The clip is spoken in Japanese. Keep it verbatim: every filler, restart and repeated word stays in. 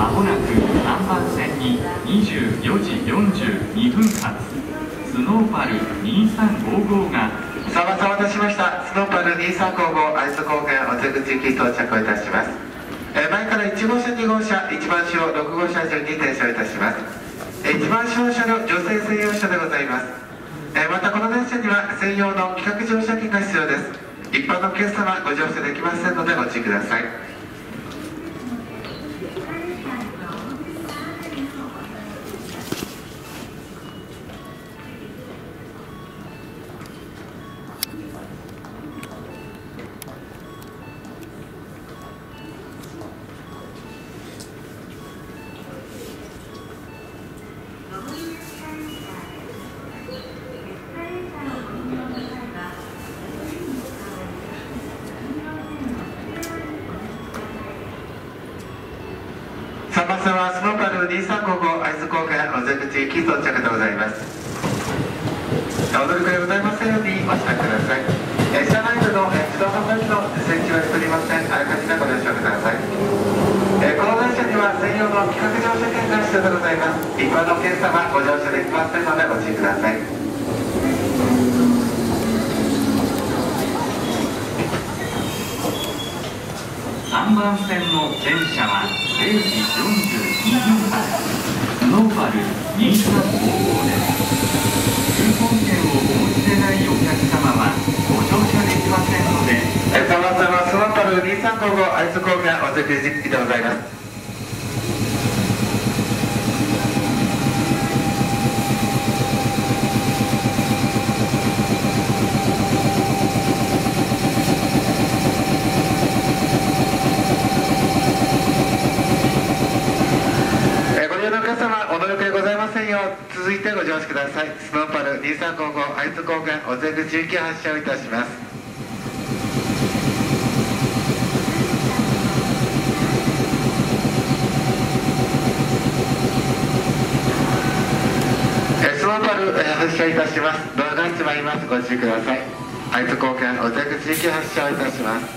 まもなくさんばん線ににじゅうよじよんじゅうにふん発スノーパルにさんごごがさんばん線お待たせしました。スノーパルにさんごご会津高原お出口行き到着をいたします。えー、前からいち号車に号車いちばんしょうろく号車順に停車いたします。えー、いちばんしょう車両女性専用車でございます。えー、またこの電車には専用の企画乗車券が必要です。一般のお客様ご乗車できませんのでご注意ください。さんばん線はスノーパルにさんごご会津高原お出口行き到着でございます。お乗り換えございませんようにお支度ください。車内での自動販売機の設置はしておりません。あらかじめご了承ください。この電車には専用の企画乗車券が必要でございます。一般のお客様ご乗車できませんのでご注意ください。 さんばん線の電車はれいじよんじゅうにふん発スノーパルにさんごごです。クーポン券をお持ちでないお客様はご乗車できませんので。 さんばん線はスノーパルにさんごご会津高原お出口行きでございます。続いてご乗車ください。スノーパルにさんごご会津高原お出口行き発車をいたします。スノーパル発車いたします。ドアが閉まります。ご注意ください。会津高原お出口行き発車をいたします。